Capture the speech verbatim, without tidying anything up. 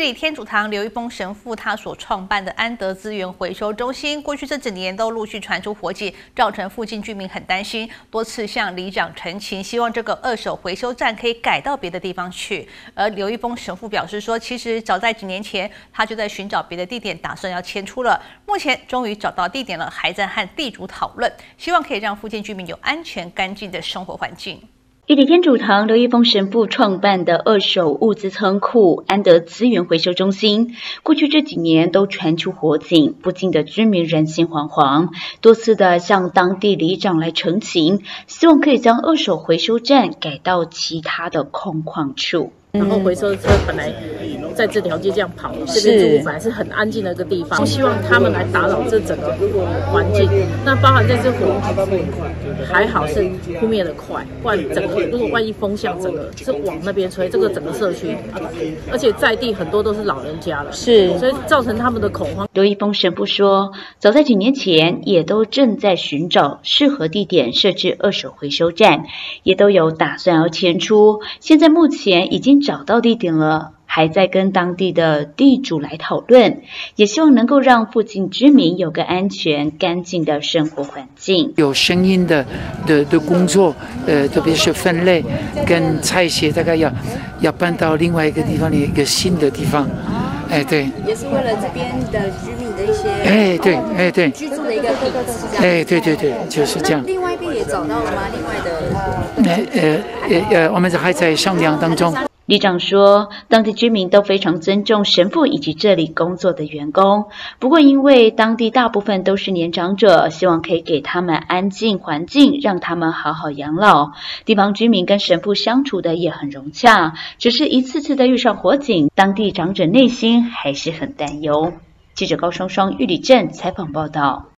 里天主堂刘一峰神父他所创办的安德资源回收中心，过去这几年都陆续传出火警，造成附近居民很担心，多次向里长陈情，希望这个二手回收站可以改到别的地方去。而刘一峰神父表示说，其实早在几年前他就在寻找别的地点，打算要迁出了。目前终于找到地点了，还在和地主讨论，希望可以让附近居民有安全干净的生活环境。 玉里天主堂刘一峰神父创办的二手物资仓库安德资源回收中心，过去这几年都传出火警，附近的居民人心惶惶，多次的向当地里长来陈情，希望可以将二手回收站改到其他的空旷处。 然后回收车本来在这条街这样跑，这边住户本来是很安静的一个地方，不希望他们来打扰这整个环境。那包含在这火还好是扑灭的快，不然整个如果万一风向整个是往那边吹，这个整个社区，而且在地很多都是老人家了，是，所以造成他们的恐慌。 刘一峰神父说，早在几年前也都正在寻找适合地点设置二手回收站，也都有打算要迁出，现在目前已经找到地点了，还在跟当地的地主来讨论，也希望能够让附近居民有个安全干净的生活环境。 有声音的的的工作，呃，特别是分类跟拆卸，大概要要搬到另外一个地方的一个新的地方。哎，对， 也是为了这边的居民的一些， 哎，对，哎，对， 居住的一个品质。 哎，对对对，就是这样。 另外一边也找到了吗？另外的， 呃呃呃呃，我们还在商量当中。 里长说，当地居民都非常尊重神父以及这里工作的员工，不过因为当地大部分都是年长者，希望可以给他们安静环境，让他们好好养老。地方居民跟神父相处的也很融洽，只是一次次的遇上火警，当地长者内心还是很担忧。记者高双双玉里镇采访报道。